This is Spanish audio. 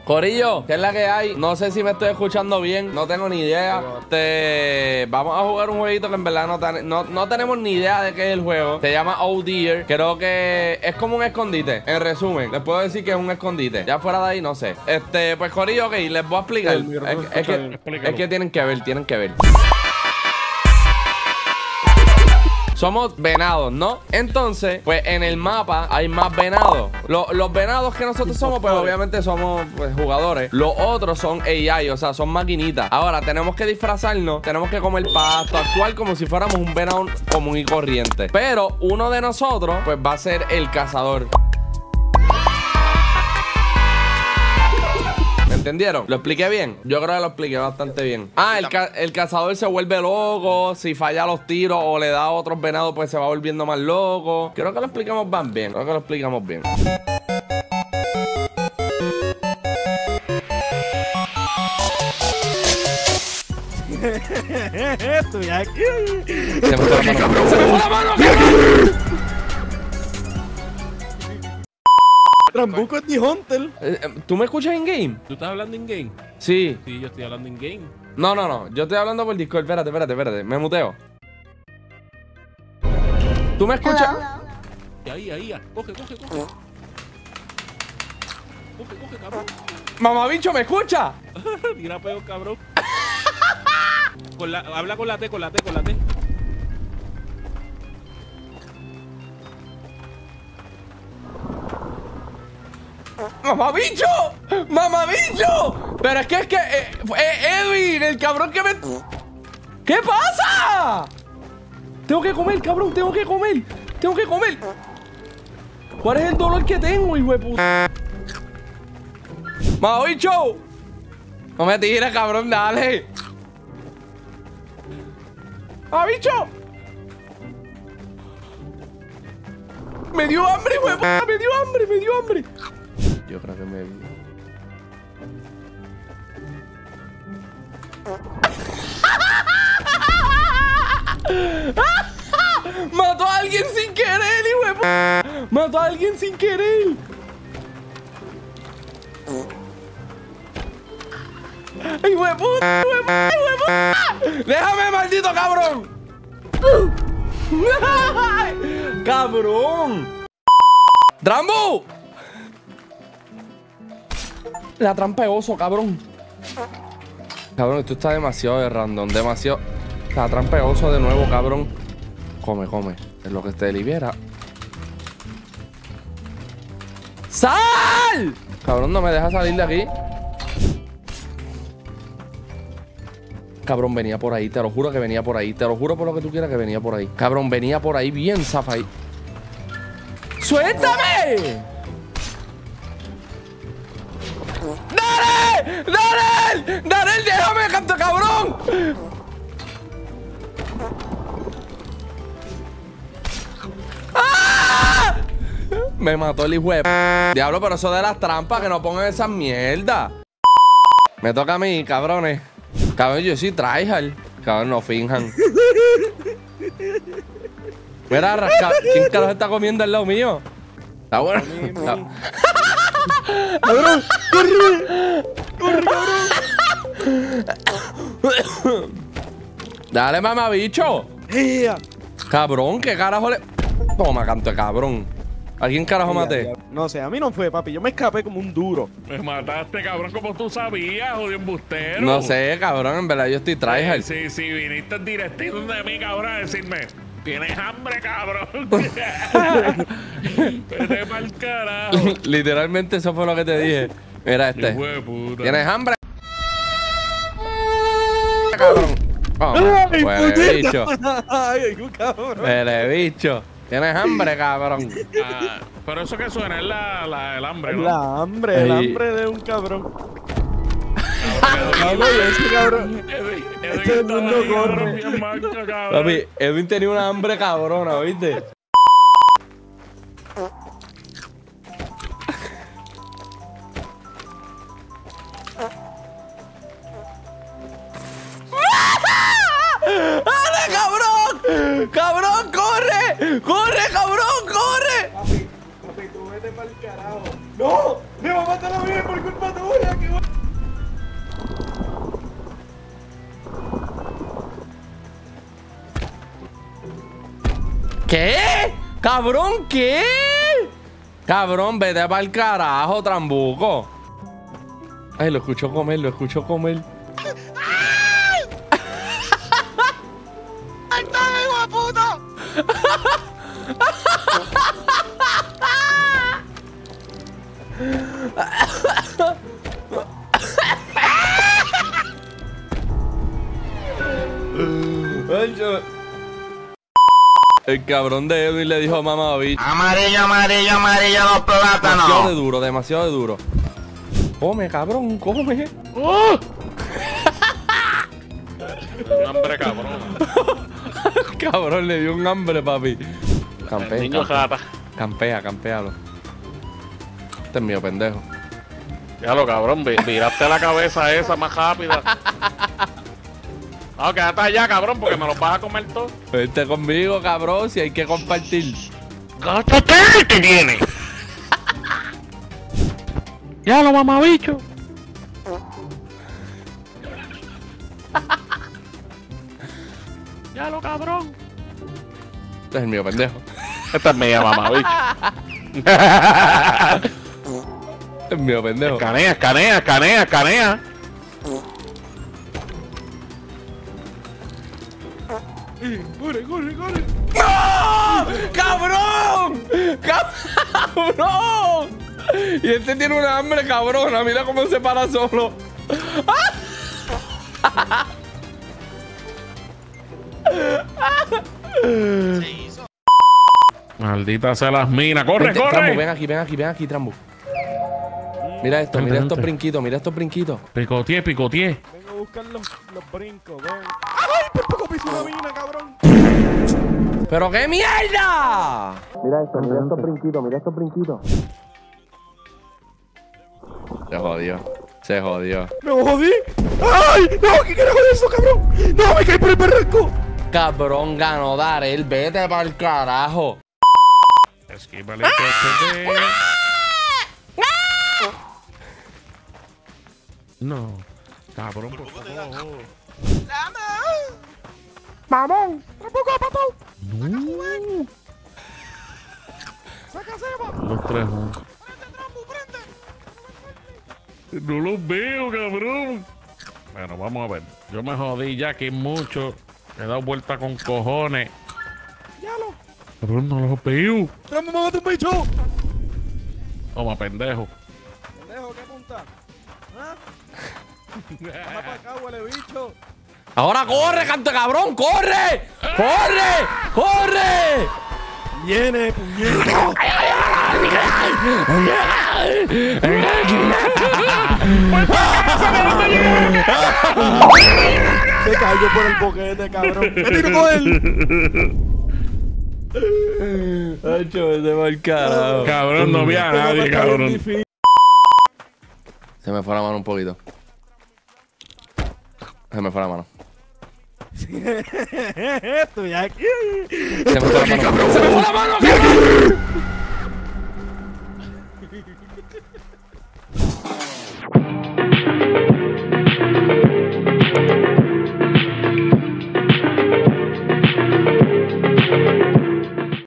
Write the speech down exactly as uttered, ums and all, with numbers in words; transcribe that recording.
Corillo, ¿qué es la que hay? No sé si me estoy escuchando bien, no tengo ni idea. Te... Vamos a jugar un jueguito que en verdad no, ten... no, no tenemos ni idea de qué es el juego. Se llama Oh Dear. Creo que es como un escondite. En resumen, les puedo decir que es un escondite. Ya fuera de ahí, no sé. Este, pues Corillo, ok, les voy a explicar. Es, es, que, es que tienen que ver, tienen que ver. Somos venados, ¿no? Entonces, pues en el mapa hay más venados. Lo, los venados que nosotros somos, pues obviamente somos pues, jugadores. Los otros son A I, o sea, son maquinitas. Ahora, tenemos que disfrazarnos, tenemos que comer pasto, actuar como si fuéramos un venado común y corriente. Pero uno de nosotros, pues va a ser el cazador. ¿Entendieron? ¿Lo expliqué bien? Yo creo que lo expliqué bastante bien. Ah, el, ca el cazador se vuelve loco. Si falla los tiros o le da a otros venados, pues se va volviendo más loco. Creo que lo explicamos más bien. Creo que lo explicamos bien. Estoy aquí. Se me fue la mano. ¡Se me fue la mano! ¡Cabrón! Trambuco es The Hunter. Eh, eh, ¿Tú me escuchas in game? ¿Tú estás hablando in game? Sí. Sí, yo estoy hablando in game. No, no, no. Yo estoy hablando por Discord. Espérate, espérate, espérate. Me muteo. ¿Tú me escuchas? Y ahí, ahí, ahí. Coge, coge, coge. Coge, coge, cabrón. ¡Mamabicho, me escucha! Tira peo, cabrón. Con la, habla con la T, con la T, con la T. ¡Mamabicho! ¡Mamabicho! Pero es que es que... Eh, eh, Edwin, el cabrón que me... ¿Qué pasa? Tengo que comer, cabrón, tengo que comer. Tengo que comer. ¿Cuál es el dolor que tengo, hijo de puta? ¡Mamabicho! No me tires, cabrón, dale. ¡Mamabicho! Me dio hambre, hijo de puta, me dio hambre, me dio hambre. Yo creo que me... ¡Mató a alguien sin querer, hijo de puta! ¡Mató a alguien sin querer! ¡Hijo de puta! ¡Hijo de puta! ¡Hijo de puta! ¡Déjame, maldito cabrón! ¡Cabrón! ¡Drambu! La trampa de oso, cabrón. Cabrón, esto está demasiado de random. Demasiado. La trampa de oso de nuevo, cabrón. Come, come. Es lo que te libera. ¡Sal! Cabrón, no me deja salir de aquí. Cabrón, venía por ahí. Te lo juro que venía por ahí. Te lo juro por lo que tú quieras que venía por ahí. Cabrón, venía por ahí bien zafa ahí. ¡Suéltame! ¡Dale! ¡Dale! ¡Dale! ¡Déjame, canto cabrón! ¡Ah! Me mató el hijo de p... Diablo, pero eso de las trampas, que no pongan esas mierdas. Me toca a mí, cabrones. Cabrón, yo sí tryhard. Cabrón, no finjan. Mira, rasca. ¿Quién carajo está comiendo al lado mío? Está bueno. Está... ¡Cabrón! ¡Corre! ¡Corre, cabrón! Dale, mamabicho. ¡Ea! Cabrón, ¿qué carajo le...? Toma, canto de cabrón. ¿A quién carajo maté? No sé, a mí no fue, papi. Yo me escapé como un duro. Me mataste, cabrón, como tú sabías, jodido embustero. No sé, cabrón. En verdad yo estoy tryhard. Sí, sí, sí, viniste directito de mí, cabrón, a decirme: ¿tienes hambre, cabrón? Vete pa'l carajo. Literalmente eso fue lo que te dije. Mira este. ¿Tienes hambre? Cabrón. Oh, ¡Ay, huele bicho. ¡Ay, cabrón! Huele bicho. ¿Tienes hambre, cabrón? Ah, pero eso que suena es la, la, el hambre, ¿no? La hambre, el Ay. hambre de un cabrón. Cabrón, ese cabrón. Edwin, Este Edwin mundo está ahí, corre. cabrón, bien manco, cabrón. Papi, Edwin tenía una hambre cabrona, ¿viste? ¡Dale, cabrón! ¡Cabrón, corre! ¡Corre, cabrón, corre! Papi, papi, tú vete pa'l carajo. ¡No! ¡Me va a matar a mí por culpa tuya! Cabrón, ¿qué? Cabrón, vete para el carajo, trambuco. Ay, lo escucho comer, lo escucho comer. ¡Ay, está, hijo de puta! El cabrón de Edwin le dijo a mamá bicho. Amarillo, amarillo, amarillo, los plátanos. Demasiado de duro, demasiado de duro. Come, cabrón, come. ¡Oh! Un hambre cabrón. Cabrón, le dio un hambre, papi. Campea, El niño campea, jata. campea, campealo. Este es mío, pendejo. Ya lo cabrón, vi- viraste la cabeza esa más rápida. No, quédate allá, cabrón, porque me los vas a comer todo. Vente conmigo, cabrón, si hay que compartir. ¡Gástate el que tiene! Ya lo mamabicho. Ya lo cabrón. Este es el mío, pendejo. Esta es mía, mamabicho. Este es mío, pendejo. Escanea, escanea, escanea, escanea. ¡Corre, corre, corre! ¡No! ¡Cabrón! ¡Cabrón! Y este tiene una hambre cabrona. Mira cómo se para solo. Se hizo. Maldita sea las minas. ¡Corre, Vente, corre! Trambo, ven aquí, ven aquí, ven aquí, Trambo. Mira esto, Vente, mira estos vente. brinquitos, mira estos brinquitos. Picoteé, picoteé. Vengo a buscar los, los brincos, ven. ¡Ay, por poco piso una mina, cabrón! ¡Pero qué mierda! Mira esto, mira estos brinquitos, mira estos brinquitos. Se jodió, se jodió. ¡Me jodí! ¡Ay! ¡No! ¿Qué carajo es eso, cabrón? ¡No! ¡Me caí por el barranco! Cabrón, ganó Darel, vete para el carajo. Esquívale que te dé. No, cabrón, por favor. ¡Mamón! ¡Tampoco, papá! No. ¡Saca ceba! Los tres juntos. No los veo, cabrón. Bueno, vamos a ver. Yo me jodí ya que mucho. He dado vuelta con cojones. ¡Ya lo! Cabrón, no los veo. ¡Trampo, mámate un bicho! Toma, pendejo. Pendejo, ¿qué punta? ¿Ah? ¡Baja para acá, huele bicho! Ahora corre, canto cabrón, corre, corre, corre. ¡Viene, puñeta! Se cayó por el boquete, cabrón. ¡Me tiro con él! Hacho, vete pa'l carajo. Cabrón, no vi a nadie, cabrón. Se me fue la mano un poquito. Se me fue la mano. Estoy aquí. Se me fue la mano. Se me fue la mano, cabrón.